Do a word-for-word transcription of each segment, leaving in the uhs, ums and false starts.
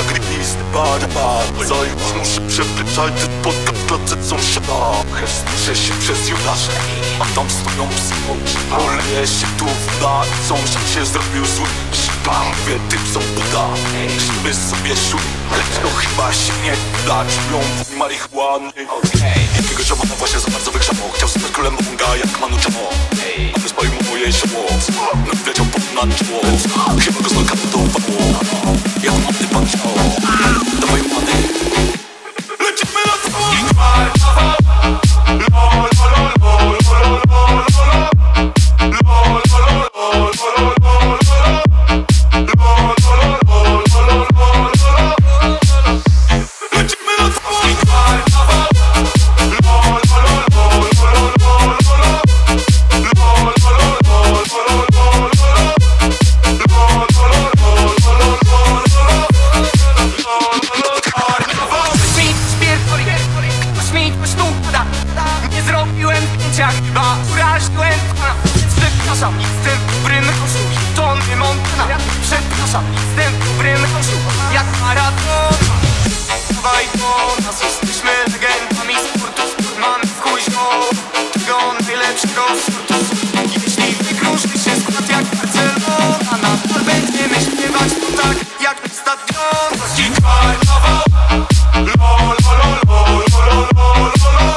glisty barbar. Zając muszę przewleczać pod klatce sąsiada. Chęstniszę się przez Judasza, a tam stoją psy. Oleje się tu woda, sąsiad się zrobił zły. Mówię, typ są buda, żeby sobie szły. Lecz to chyba się nie da, czują w marihuany. Jakiego ziomana właśnie za bardzo wygrzamo. Chciał sobie królem Monga jak Manu Chao. A wyspalił mu moje zioło, no wleciał pod na czoło. Chyba go znokautowało, jak młody pan ciało. Dawaj młody, lecimy na całą. Chyba uraziłem pana. Przepraszam, jestem dobrym kościół. Tony Montana. Przepraszam, jestem dobrym kościół. Jak maraton. Dawaj do nas, jesteśmy legendami sportu. Sport mamy w kuźno tego najlepszego sortu. Jeśli wykruszy się skład jak Barcelona, nadal będziemy śpiewać to tak jak na stadion. Karnawał. Lo, lo, lo, lo, lo, lo, lo, lo.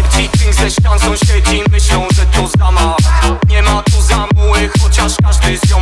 Sąsiedzi myślą, że to zamach. Nie ma tu zamuły, chociaż każdy z